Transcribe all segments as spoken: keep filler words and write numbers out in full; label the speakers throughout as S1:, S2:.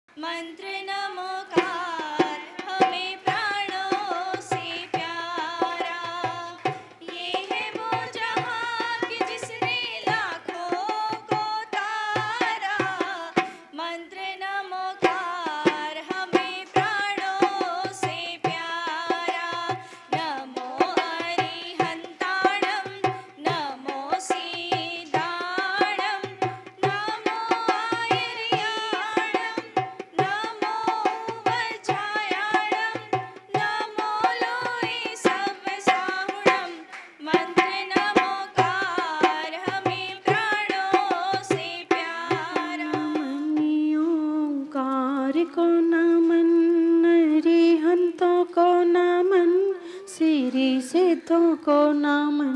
S1: मंत्र नमोकार हमें प्राणों से प्यारा, ये है वो जहां कि जिसने लाखों को तारा। मंत्र नमोकार हमें प्राणों से प्यारा, नमो अरिहंताणं नमो सीदाणं नमो आयर्याणं नमो वज्रायाणं नमो लोये सवसाहुणं। मंत्र नमोकार हमें प्राणों से प्यारा।
S2: ओंकार को नमन, अरिहंतों को नमन, सिरि सिद्धों को नमन।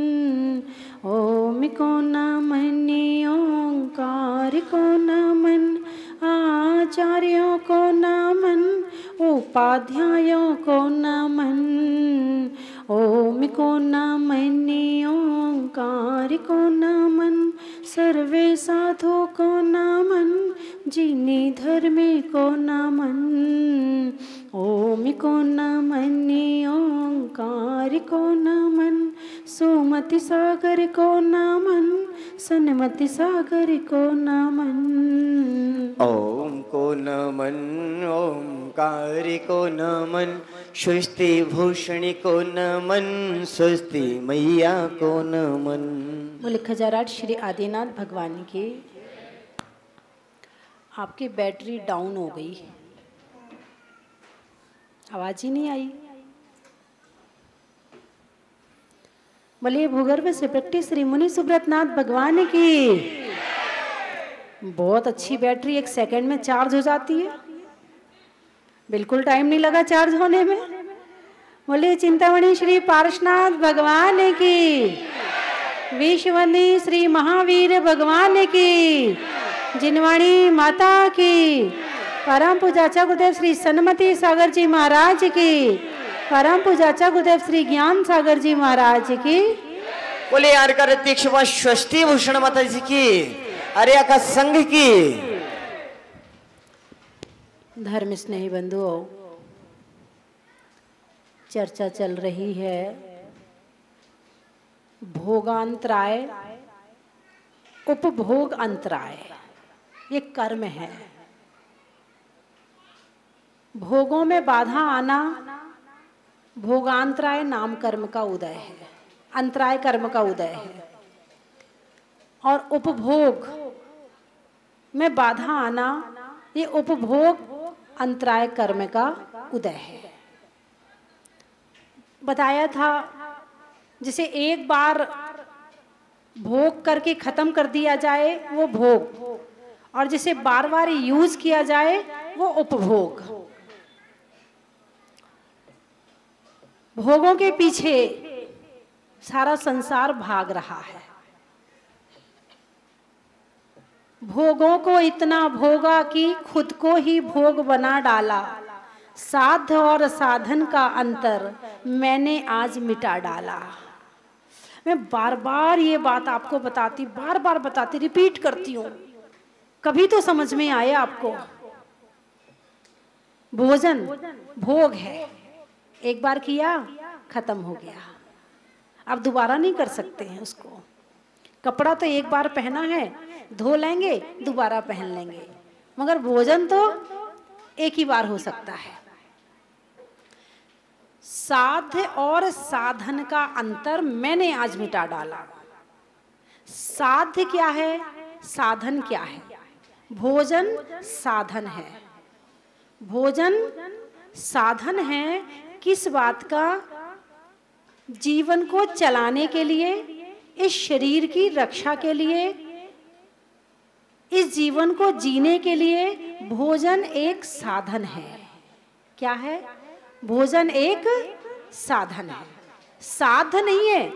S2: ओम को नमन, ओंकार को नमन, आचार्यों को नमन, उपाध्यायों को नमन। ओम को नमन, ओंकार को नमन, सर्वे साधु को नमन, जिने धर्मे को नमन। ओम को नमन, ओंकार को नमन, सुमति सागर को नमन, सन्मति सागर को नमन।
S3: ओम को नमन, ओंकार को नमन, सृष्टि भूषणी को नमन, स्वस्ति मैया को नमन।
S2: बोले खजाराट श्री आदिनाथ भगवान की। आपकी बैटरी डाउन हो गई, आवाज ही नहीं आई। बोलिए भूगर्भ से प्रैक्टिस श्री मुनि सुब्रतनाथ भगवान की। बहुत अच्छी बैटरी, एक सेकंड में चार्ज हो जाती है, बिल्कुल टाइम नहीं लगा चार्ज होने में। बोलिए चिंतामणि श्री पार्श्वनाथ भगवान की, विश्ववंदी श्री महावीर भगवान की, जिनवाणी माता की, परम पूजाचा गुरुदेव श्री सन्मति सागर जी महाराज की, परम पूजाचा गुरुदेव श्री ज्ञान सागर जी महाराज की।
S3: बोले यार का प्रत्यक्ष स्वस्ति भूषण माता जी की, आर्या का संघ की।
S2: धर्म स्नेही बंधुओं, चर्चा चल रही है भोगांतराय, उपभोग अंतराय। ये कर्म है। भोगों में बाधा आना भोगांतराय नाम कर्म का उदय है, अंतराय कर्म का उदय है। और उपभोग में बाधा आना ये उपभोग अंतराय कर्म का उदय है। बताया था जिसे एक बार भोग करके खत्म कर दिया जाए वो भोग, और जिसे बार बार यूज किया जाए वो उपभोग। भोगों के पीछे सारा संसार भाग रहा है। भोगों को इतना भोगा कि खुद को ही भोग बना डाला, साध्य और साधन का अंतर मैंने आज मिटा डाला। मैं बार बार ये बात आपको बताती, बार बार बताती, रिपीट करती हूँ, कभी तो समझ में आए आपको। भोजन भोग है, एक बार किया खत्म हो गया, अब दोबारा नहीं कर सकते हैं उसको। कपड़ा तो एक बार पहना है, धो लेंगे दोबारा पहन लेंगे, मगर भोजन तो एक ही बार हो सकता है। साध्य और साधन का अंतर मैंने आज मिटा डाला। साध्य क्या है, साधन क्या है? भोजन साधन है। भोजन साधन है किस बात का? जीवन को चलाने के लिए, इस शरीर की रक्षा के लिए, इस जीवन को जीने के लिए भोजन एक साधन है। क्या है? भोजन एक साधन है, साध नहीं है।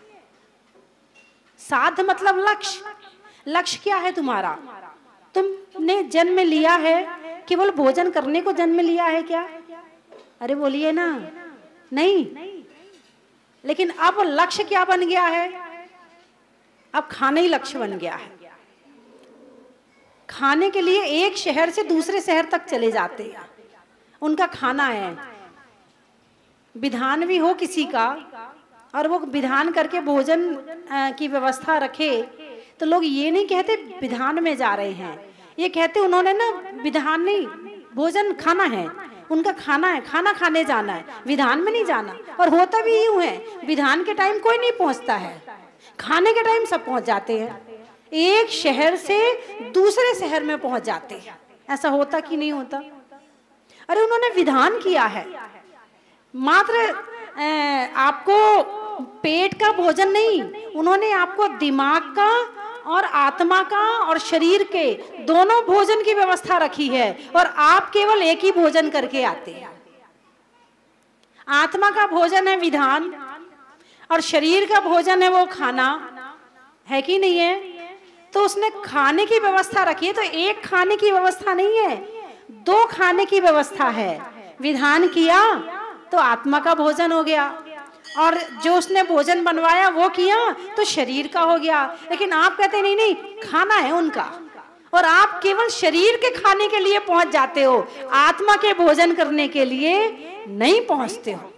S2: साध मतलब लक्ष्य। लक्ष्य क्या है तुम्हारा? तुमने जन्म लिया है केवल भोजन करने को जन्म लिया है क्या? अरे बोलिए ना, नहीं। लेकिन अब लक्ष्य क्या बन गया है? अब खाना ही लक्ष्य बन गया है। खाने के लिए एक शहर से दूसरे शहर तक चले जाते हैं, उनका खाना है। विधान भी हो किसी का और वो विधान करके भोजन की व्यवस्था रखे, तो लोग ये नहीं कहते विधान में जा रहे हैं, ये कहते उन्होंने ना विधान नहीं, भोजन खाना है, उनका खाना है, खाना खाने जाना है, विधान में नहीं जाना। और होता भी यूं है, विधान के टाइम कोई नहीं पहुंचता है, खाने के टाइम सब पहुंच जाते हैं, एक शहर से दूसरे शहर में पहुंच जाते हैं। ऐसा होता कि नहीं होता? अरे उन्होंने विधान किया है, मात्र आपको पेट का भोजन नहीं, उन्होंने आपको दिमाग का और आत्मा का और शरीर के दोनों भोजन की व्यवस्था रखी है, और आप केवल एक ही भोजन करके आते हैं। आत्मा का भोजन है विधान और शरीर का भोजन है वो खाना, है कि नहीं है? तो उसने खाने की व्यवस्था रखी है, तो एक खाने की व्यवस्था नहीं है, दो खाने की व्यवस्था है। विधान किया तो आत्मा का भोजन हो गया, और जो उसने भोजन बनवाया वो किया तो शरीर का हो गया। लेकिन आप कहते नहीं नहीं, खाना है उनका, और आप केवल शरीर के खाने के लिए पहुंच जाते हो, आत्मा के भोजन करने के लिए नहीं पहुंचते हो।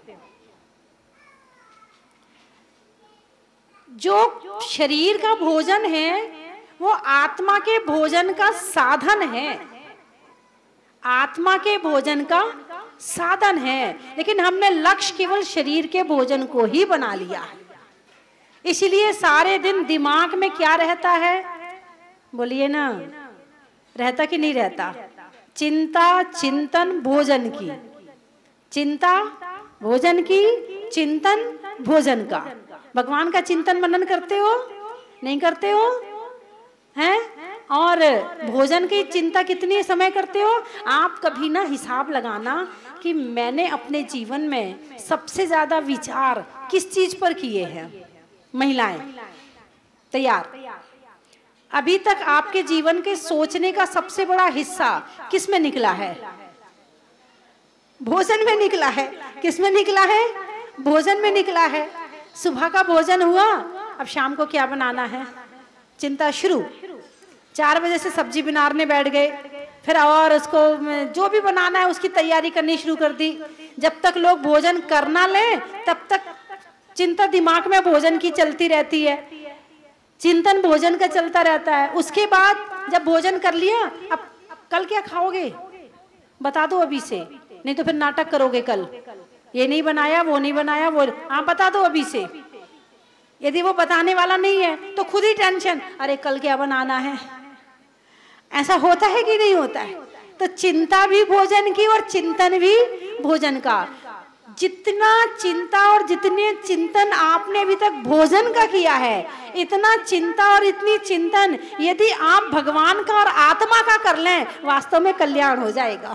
S2: जो शरीर का भोजन है वो आत्मा के भोजन का साधन है, आत्मा के भोजन का साधन है, लेकिन हमने लक्ष्य केवल शरीर के भोजन को ही बना लिया है। इसलिए सारे दिन दिमाग में क्या रहता है, बोलिए ना, रहता कि नहीं रहता? चिंता, चिंतन भोजन की, चिंता भोजन की, चिंतन भोजन का। भगवान का चिंतन मनन करते हो? नहीं करते हो? हैं? और भोजन की चिंता कितनी समय करते हो? आप कभी ना हिसाब लगाना कि मैंने अपने जीवन में सबसे ज्यादा विचार किस चीज पर किए हैं। महिलाएं तैयार? अभी तक आपके जीवन के सोचने का सबसे बड़ा हिस्सा किस में निकला है? भोजन में निकला है। किस में निकला है? भोजन में निकला है। सुबह का भोजन हुआ, अब शाम को क्या बनाना है, चिंता शुरू। चार बजे से सब्जी बनाने बैठ गए, फिर और उसको जो भी बनाना है उसकी तैयारी करनी शुरू कर दी। जब तक लोग भोजन करना लें तब तक चिंता दिमाग में भोजन की चलती रहती है, चिंतन भोजन का चलता रहता है। उसके बाद जब भोजन कर लिया, अब कल क्या खाओगे बता दो अभी से, नहीं तो फिर नाटक करोगे। कल ये नहीं बनाया, वो नहीं बनाया, वो हाँ बता दो अभी से। यदि वो बताने वाला नहीं है तो खुद ही टेंशन, अरे कल क्या बनाना है। ऐसा होता है कि नहीं होता है? तो चिंता भी भोजन की और चिंतन भी भोजन का। जितना चिंता और जितने चिंतन आपने अभी तक भोजन का किया है, इतना चिंता और इतनी चिंतन यदि आप भगवान का और आत्मा का कर लें, वास्तव में कल्याण हो जाएगा।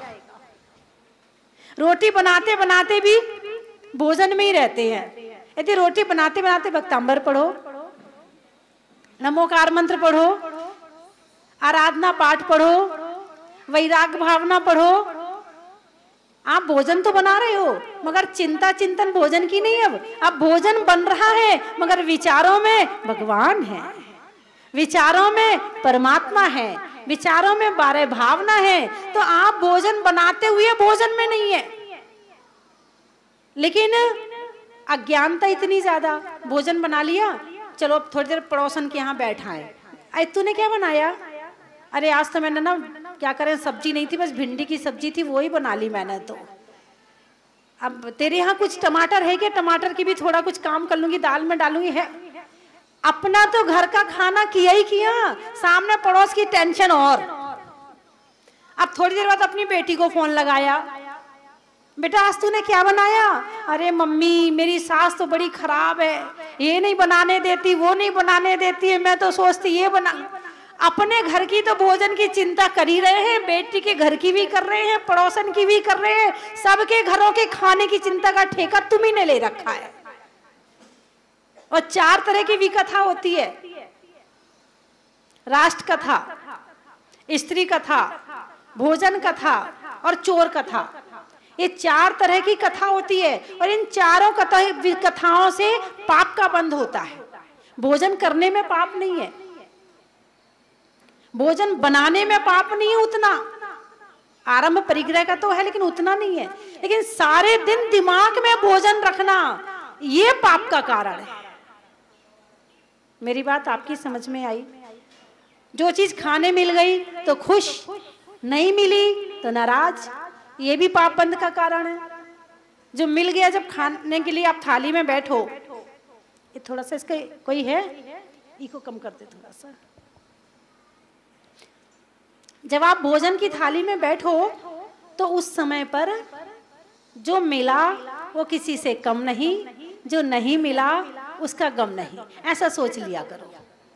S2: रोटी बनाते बनाते भी भोजन में ही रहते हैं। यदि रोटी बनाते बनाते भक्तांबर पढ़ो, नमोकार मंत्र पढ़ो, आराधना पाठ पढ़ो, वैराग्य भावना पढ़ो, आप भोजन तो बना रहे हो, मगर चिंता चिंतन भोजन की नहीं। अब अब भोजन बन रहा है मगर विचारों में भगवान है, विचारों में परमात्मा है, विचारों में बारे भावना है। तो आप भोजन बनाते हुए भोजन में नहीं है। लेकिन अज्ञानता इतनी ज्यादा, भोजन बना लिया, चलो अब थोड़ी देर पड़ोसन के यहाँ बैठा है, अरे तूने क्या बनाया? अरे आज तो मैंने ना क्या करें, सब्जी नहीं थी, बस भिंडी की सब्जी थी, वो ही बना ली मैंने। तो अब तेरे यहाँ कुछ टमाटर है क्या? टमाटर की भी थोड़ा कुछ काम कर लूंगी, दाल में डालूंगी। है अपना तो घर का खाना किया ही किया, सामने पड़ोस की टेंशन। और अब थोड़ी देर बाद अपनी बेटी को फोन लगाया, बेटा आज तूने क्या बनाया? अरे मम्मी मेरी सास तो बड़ी खराब है, ये नहीं बनाने देती, वो नहीं बनाने देती है, मैं तो सोचती ये बना। अपने घर की तो भोजन की चिंता कर ही रहे हैं, बेटी के घर की भी कर रहे हैं, पड़ोसन की भी कर रहे हैं, सबके घरों के खाने की चिंता का ठेका तुम्ही ने ले रखा है। और चार तरह की विकथा होती है, राष्ट्र कथा, स्त्री कथा, भोजन कथा और चोर कथा। ये चार तरह की कथा होती है, और इन चारों कथा कथाओं से पाप का बंध होता है। भोजन करने में पाप नहीं है, भोजन बनाने में पाप नहीं है उतना, आरंभ परिग्रह का तो है लेकिन उतना नहीं है, लेकिन सारे दिन दिमाग में भोजन रखना ये पाप का कारण है। मेरी बात आपकी समझ में आई? जो चीज खाने मिल गई तो खुश, नहीं मिली तो नाराज, ये भी पाप बंद का कारण है। जो मिल गया जब खाने के लिए आप थाली में बैठो, ये थोड़ा सा इसका कोई है, इको कम कर दे थोड़ा सा। जब आप भोजन की थाली में बैठो तो उस समय पर जो मिला वो किसी से कम नहीं, जो नहीं मिला उसका गम नहीं, ऐसा सोच लिया करो।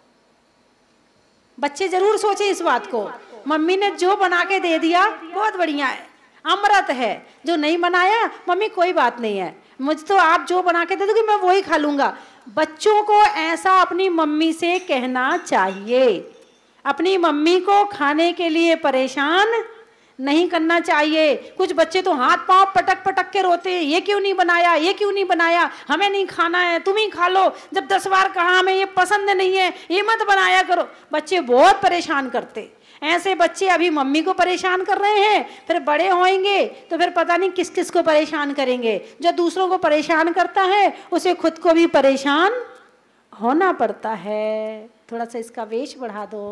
S2: बच्चे जरूर सोचें इस बात को, मम्मी ने जो बना के दे दिया बहुत बढ़िया है, अमृत है, जो नहीं बनाया मम्मी कोई बात नहीं है, मुझे तो आप जो बना के दे दोगे मैं वही खा लूंगा। बच्चों को ऐसा अपनी मम्मी से कहना चाहिए, अपनी मम्मी को खाने के लिए परेशान नहीं करना चाहिए। कुछ बच्चे तो हाथ पांव पटक पटक के रोते हैं, ये क्यों नहीं बनाया, ये क्यों नहीं बनाया, हमें नहीं खाना है, तुम ही खा लो, जब दस बार कहा हमें ये पसंद नहीं है, ये मत बनाया करो। बच्चे बहुत परेशान करते, ऐसे बच्चे अभी मम्मी को परेशान कर रहे हैं, फिर बड़े होंगे तो फिर पता नहीं किस किस को परेशान करेंगे। जो दूसरों को परेशान करता है उसे खुद को भी परेशान होना पड़ता है। थोड़ा सा इसका वेश बढ़ा दो।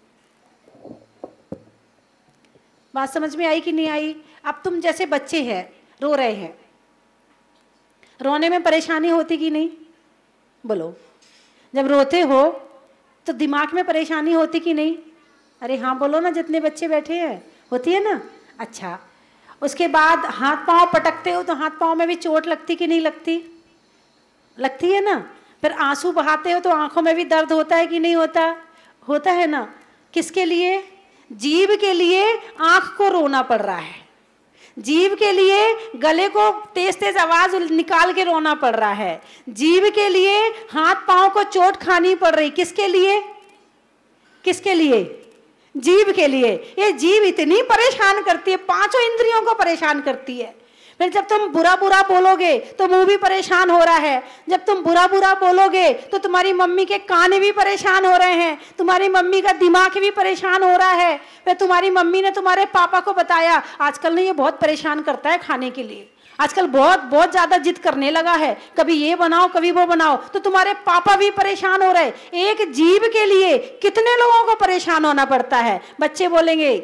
S2: बात समझ में आई कि नहीं आई? अब तुम जैसे बच्चे हैं, रो रहे हैं, रोने में परेशानी होती कि नहीं? बोलो। जब रोते हो तो दिमाग में परेशानी होती कि नहीं? अरे हाँ बोलो ना, जितने बच्चे बैठे हैं, होती है ना? अच्छा, उसके बाद हाथ पांव पटकते हो तो हाथ पांव में भी चोट लगती कि नहीं लगती? लगती है ना। फिर आंसू बहाते हो तो आंखों में भी दर्द होता है कि नहीं होता? होता है ना। किसके लिए? जीभ के लिए आंख को रोना पड़ रहा है, जीभ के लिए गले को तेज तेज आवाज निकाल के रोना पड़ रहा है, जीभ के लिए हाथ पांव को चोट खानी पड़ रही। किसके लिए? किसके लिए? जीभ के लिए। ये जीभ इतनी परेशान करती है, पांचों इंद्रियों को परेशान करती है। फिर जब तुम बुरा बुरा बोलोगे तो मुंह भी परेशान हो रहा है, जब तुम बुरा बुरा बोलोगे तो तुम्हारी मम्मी के कान भी परेशान हो रहे हैं, तुम्हारी मम्मी का दिमाग भी परेशान हो रहा है। फिर तुम्हारी मम्मी ने तुम्हारे पापा को बताया आजकल ने ये बहुत परेशान करता है खाने के लिए, आजकल बहुत बहुत ज्यादा जिद करने लगा है, कभी ये बनाओ कभी वो बनाओ, तो तुम्हारे पापा भी परेशान हो रहे। एक जीभ के लिए कितने लोगों को परेशान होना पड़ता है। बच्चे बोलेंगे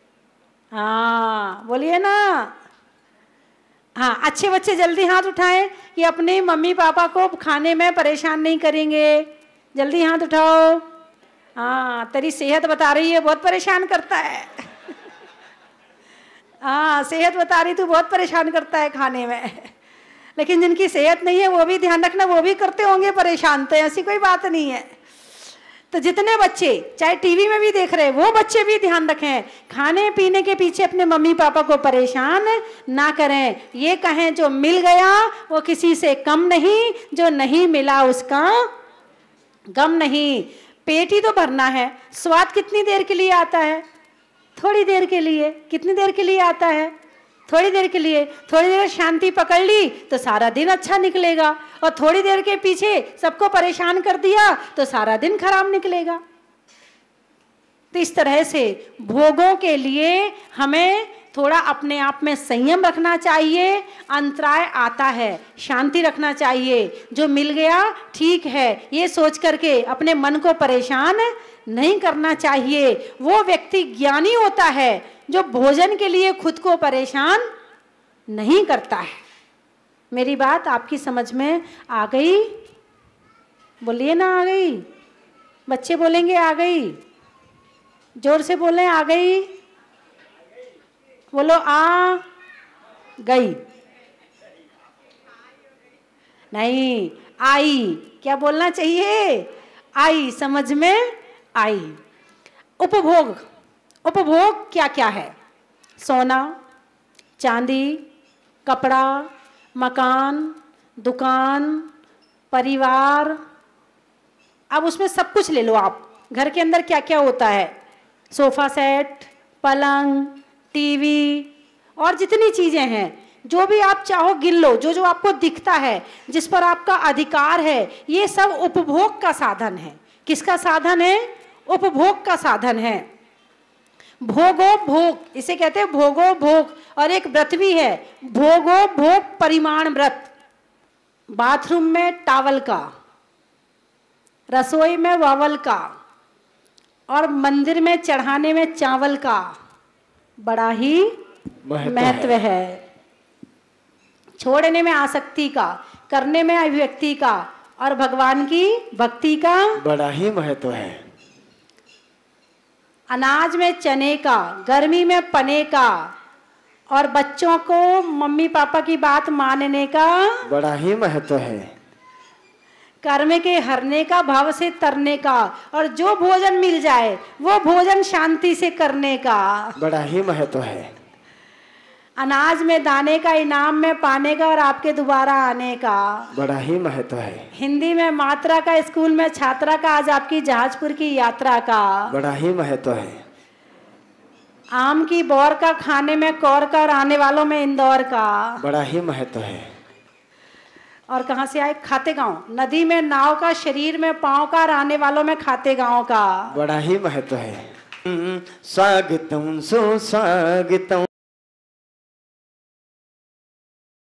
S2: हाँ, बोलिए ना हाँ। अच्छे बच्चे जल्दी हाथ उठाएं कि अपने मम्मी पापा को खाने में परेशान नहीं करेंगे। जल्दी हाथ उठाओ। हाँ, तेरी सेहत बता रही है बहुत परेशान करता है। हाँ, सेहत बता रही तू बहुत परेशान करता है खाने में। लेकिन जिनकी सेहत नहीं है वो भी ध्यान रखना, वो भी करते होंगे परेशान, तो ऐसी कोई बात नहीं है। तो जितने बच्चे चाहे टीवी में भी देख रहे वो बच्चे भी ध्यान रखें, खाने पीने के पीछे अपने मम्मी पापा को परेशान ना करें। ये कहें जो मिल गया वो किसी से कम नहीं, जो नहीं मिला उसका गम नहीं। पेट ही तो भरना है, स्वाद कितनी देर के लिए आता है? थोड़ी देर के लिए। कितनी देर के लिए आता है? थोड़ी देर के लिए। थोड़ी देर शांति पकड़ ली तो सारा दिन अच्छा निकलेगा, और थोड़ी देर के पीछे सबको परेशान कर दिया तो सारा दिन खराब निकलेगा। तो इस तरह से भोगों के लिए हमें थोड़ा अपने आप में संयम रखना चाहिए। अंतराय आता है, शांति रखना चाहिए। जो मिल गया ठीक है, ये सोच करके अपने मन को परेशान नहीं करना चाहिए। वो व्यक्ति ज्ञानी होता है जो भोजन के लिए खुद को परेशान नहीं करता है। मेरी बात आपकी समझ में आ गई? बोलिए ना, आ गई? बच्चे बोलेंगे आ गई, जोर से बोलें आ गई। बोलो आ गई। नहीं, आई। क्या बोलना चाहिए? आई, समझ में आई। उपभोग, उपभोग क्या क्या है? सोना, चांदी, कपड़ा, मकान, दुकान, परिवार। अब उसमें सब कुछ ले लो आप। घर के अंदर क्या क्या होता है? सोफा सेट, पलंग, टीवी और जितनी चीजें हैं, जो भी आप चाहो गिन लो। जो जो आपको दिखता है, जिस पर आपका अधिकार है, ये सब उपभोग का साधन है। किसका साधन है? उपभोग का साधन है। भोगो भोग, इसे कहते हैं भोगो भोग। और एक व्रत भी है, भोगो भोग परिमाण व्रत। बाथरूम में टावल का, रसोई में वावल का, और मंदिर में चढ़ाने में चावल का बड़ा ही महत्व है। है छोड़ने में आसक्ति का, करने में अभिव्यक्ति का, और भगवान की भक्ति का
S3: बड़ा ही महत्व है।
S2: अनाज में चने का, गर्मी में पने का, और बच्चों को मम्मी पापा की बात मानने का
S3: बड़ा ही महत्व है।
S2: कर्म के हरने का, भाव से तरने का, और जो भोजन मिल जाए वो भोजन शांति से करने का
S3: बड़ा ही महत्व है।
S2: अनाज में दाने का, इनाम में पाने का, और आपके दोबारा आने का
S3: बड़ा ही महत्व है।
S2: हिंदी में मात्रा का, स्कूल में छात्रा का, आज आपकी जहाजपुर की यात्रा का
S3: बड़ा ही महत्व है।
S2: आम की बौर का, खाने में कौर का, और आने वालों में इंदौर का
S3: बड़ा ही महत्व है।
S2: और कहाँ से आए? खाते गांव। नदी में नाव का, शरीर में पांव का, और आने वालों में खाते गांव का
S3: बड़ा ही महत्व है। स्वागतम सुस्वागतम